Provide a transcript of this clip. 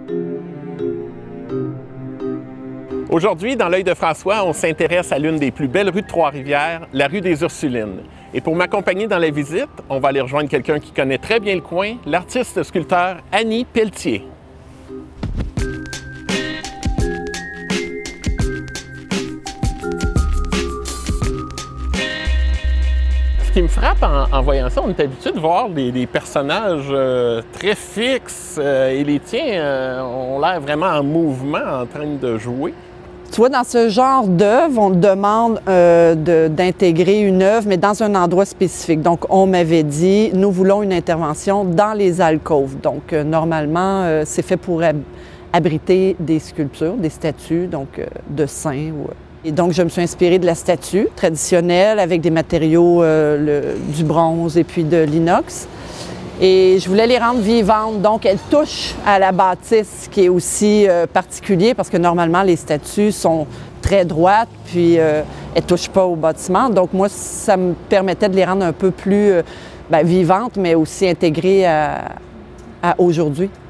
Aujourd'hui, dans l'œil de François, on s'intéresse à l'une des plus belles rues de Trois-Rivières, la rue des Ursulines. Et pour m'accompagner dans la visite, on va aller rejoindre quelqu'un qui connaît très bien le coin, l'artiste sculpteur Annie Pelletier. Ce qui me frappe en voyant ça, on est habitué de voir des personnages très fixes et les tiens ont l'air vraiment en mouvement, en train de jouer. Tu vois, dans ce genre d'œuvre, on demande d'intégrer une œuvre, mais dans un endroit spécifique. Donc, on m'avait dit, nous voulons une intervention dans les alcôves. Donc, normalement, c'est fait pour abriter des sculptures, des statues, donc de saints. Et donc, je me suis inspirée de la statue traditionnelle avec des matériaux, du bronze et puis de l'inox. Et je voulais les rendre vivantes, donc elles touchent à la bâtisse, qui est aussi particulier parce que normalement les statues sont très droites, puis elles ne touchent pas au bâtiment. Donc moi, ça me permettait de les rendre un peu plus vivantes, mais aussi intégrées à aujourd'hui.